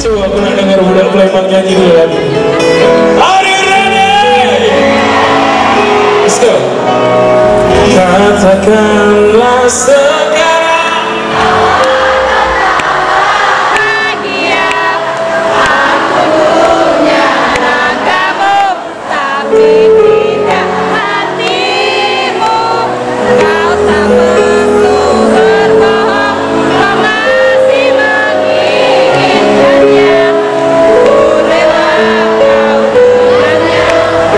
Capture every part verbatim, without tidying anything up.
Coba pernah dengar budak Palembang nyanyi dulu lagi. Are you ready? Let's go. Katakanlah sekarang bahagia, aku punya ragamu, tapi tidak hatimu. Kau tak perlu berbohong, kau masih menginginkannya. Ku rela kau dengannya.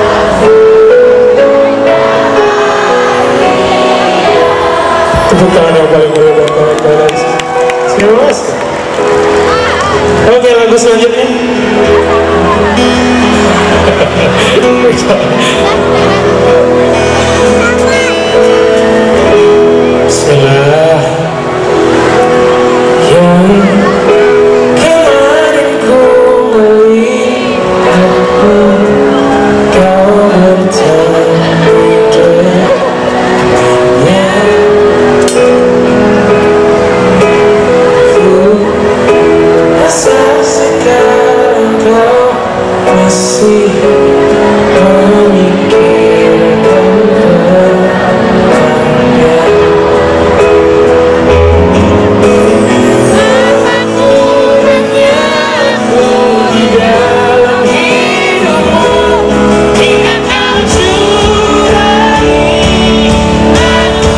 tepuk tangan yang paling meriah buat kawan-kawan. Terima kasih. Oke, lagu selanjutnya. Bismillah. Yang kemarin ku melihatmu, kau bertemu dengannya. Rasa sekarang kau masih memikirkan kedepannya. Apapun aku di dalam hidupmu, hingga kau curahi aku.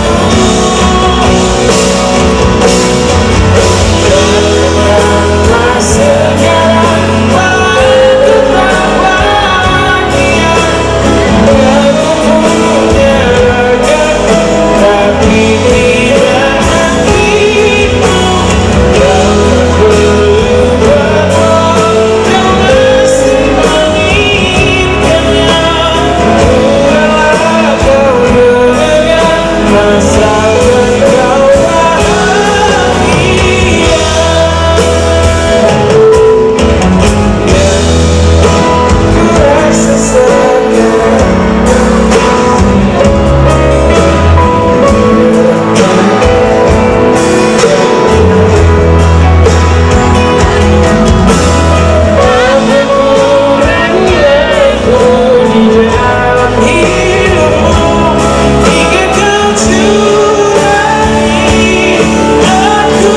Kemana sekarang aku tak bahagia, aku punya ragamu, tapi tidak hatimu. Kau tak perlu berbohong, kau masih menginginkannya. Ku rela kau dengarkan, rasakan kau bahagia. Ku rasa sekarang apapun aku di dalam hidupmu, hingga kau curahi aku.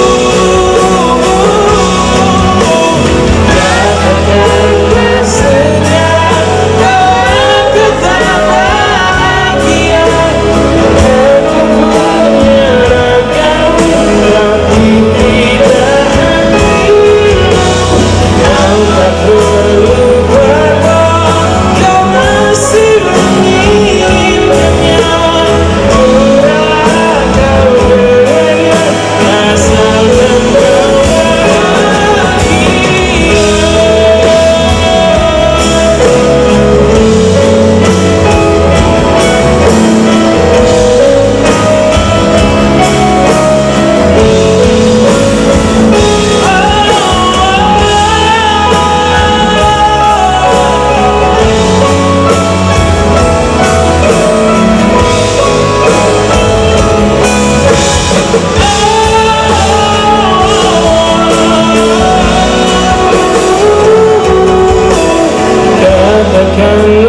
Katakanlah sekarang aku tak bahagia, aku punya ragamu, tapi tidak hatimu. Kau tak perlu berbohong, kau masih menginginkannya. Ku rela kau dengarkan, rasakan kau katakan